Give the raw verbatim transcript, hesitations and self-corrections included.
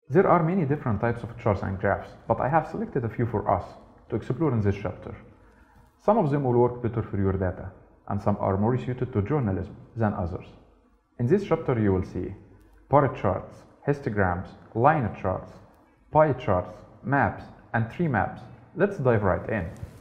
There are many different types of charts and graphs, but I have selected a few for us to explore in this chapter. Some of them will work better for your data, and some are more suited to journalism than others. In this chapter you will see bar charts, histograms, line charts, pie charts, maps, and tree maps. Let's dive right in.